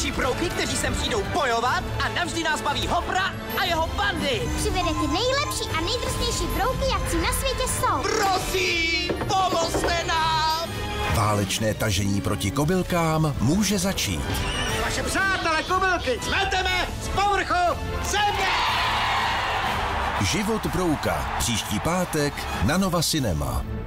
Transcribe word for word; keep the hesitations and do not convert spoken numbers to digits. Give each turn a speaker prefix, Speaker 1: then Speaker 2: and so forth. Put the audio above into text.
Speaker 1: nejlepší brouky, kteří sem přijdou bojovat a navždy nás baví Hopra a jeho bandy.
Speaker 2: Přivede ty nejlepší a nejdrsnější brouky, jakci na světě jsou.
Speaker 1: Prosím, pomozte nám!
Speaker 3: Válečné tažení proti kobylkám může začít.
Speaker 1: Vaše přátelé kobylky smeteme z povrchu země!
Speaker 3: Život brouka příští pátek na Nova Cinema.